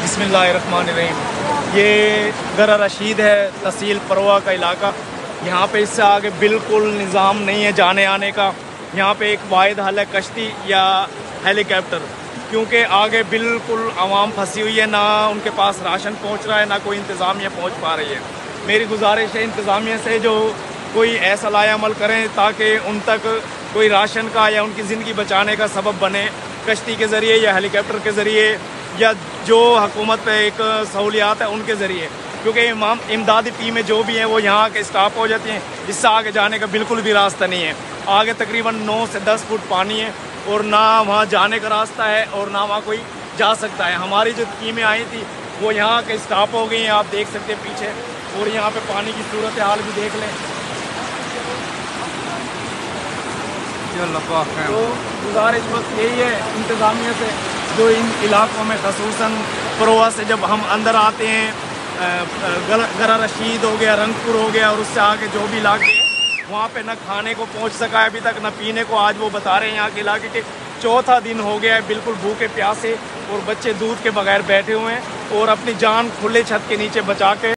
बिस्मिल्लाहिर्रहमानिर्रहीम। ये गरा रशीद है, तहसील परवा का इलाका। यहाँ पे इससे आगे बिल्कुल निज़ाम नहीं है जाने आने का। यहाँ पे एक वाहिद हल है कश्ती या हेलीकॉप्टर, क्योंकि आगे बिल्कुल आवाम फंसी हुई है, ना उनके पास राशन पहुँच रहा है, ना कोई इंतज़ामिया पहुँच पा रही है। मेरी गुजारिश है इंतज़ामिया से जो कोई ऐसा लाया अमल करें ताकि उन तक कोई राशन का या उनकी ज़िंदगी बचाने का सबब बने, कश्ती के ज़रिए या हेलीकॉप्टर के ज़रिए या जो हुकूमत पे एक सहूलियात है उनके ज़रिए, क्योंकि इमदादी टीमें जो भी हैं वो यहाँ के स्टॉप हो जाती हैं। इससे आगे जाने का बिल्कुल भी रास्ता नहीं है। आगे तकरीबन 9 से 10 फुट पानी है और ना वहाँ जाने का रास्ता है और ना वहाँ कोई जा सकता है। हमारी जो टीमें आई थी वो यहाँ के स्टॉप हो गई हैं, आप देख सकते हैं पीछे, और यहाँ पे पानी की सूरत हाल भी देख लें। तो गुजारिश बस यही है इंतज़ामिया से, जो इन इलाकों में खसूसन फरोआ से जब हम अंदर आते हैं, गरा रशीद हो गया, रंगपुर हो गया, और उससे आगे जो भी इलाके हैं वहाँ पे न खाने को पहुँच सका है अभी तक, न पीने को। आज वो बता रहे हैं यहाँ के इलाके के चौथा दिन हो गया है बिल्कुल भूखे प्यासे, और बच्चे दूध के बगैर बैठे हुए हैं और अपनी जान खुले छत के नीचे बचा के